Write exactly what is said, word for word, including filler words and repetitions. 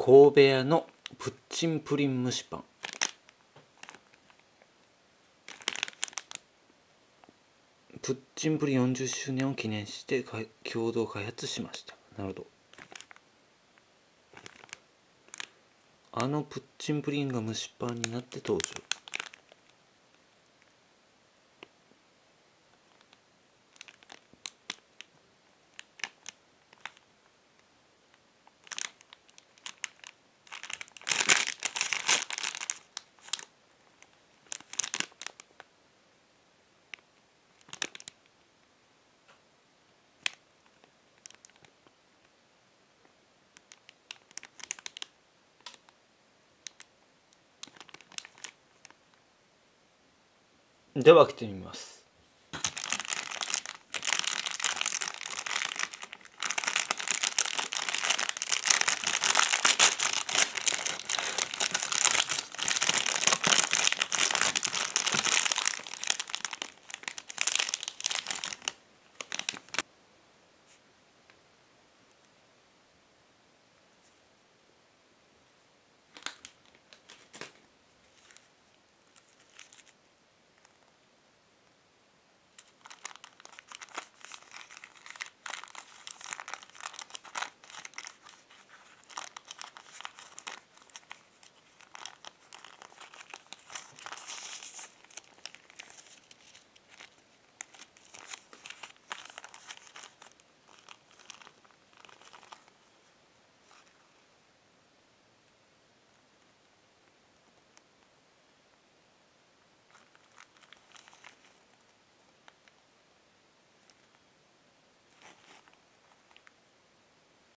神戸屋のプッチンプリン蒸しパン。プッチンプリンよんじゅっしゅうねんを記念して共同開発しました。なるほど。あのプッチンプリンが蒸しパンになって登場。では開けてみます。